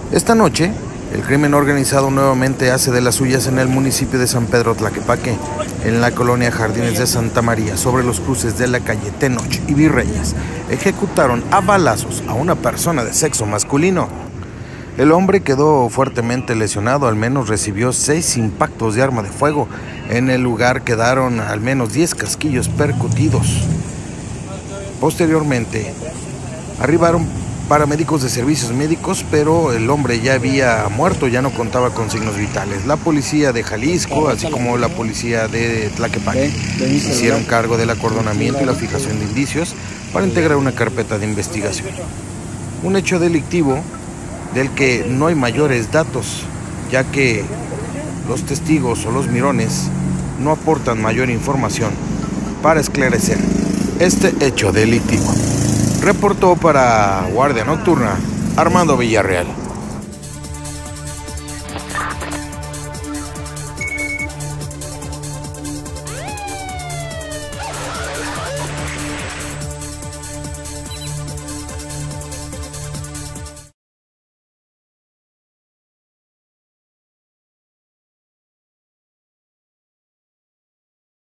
Esta noche, el crimen organizado nuevamente hace de las suyas en el municipio de San Pedro Tlaquepaque, en la colonia Jardines de Santa María, sobre los cruces de la calle Tenoch y Virreyes. Ejecutaron a balazos a una persona de sexo masculino. El hombre quedó fuertemente lesionado, al menos recibió 6 impactos de arma de fuego. En el lugar quedaron al menos 10 casquillos percutidos. Posteriormente, arribaron paramédicos de servicios médicos, pero el hombre ya había muerto, ya no contaba con signos vitales. La policía de Jalisco, así como la policía de Tlaquepaque, se hicieron cargo del acordonamiento y la fijación de indicios para integrar una carpeta de investigación. Un hecho delictivo del que no hay mayores datos, ya que los testigos o los mirones no aportan mayor información para esclarecer este hecho delictivo. Reportó para Guardia Nocturna Armando Villarreal.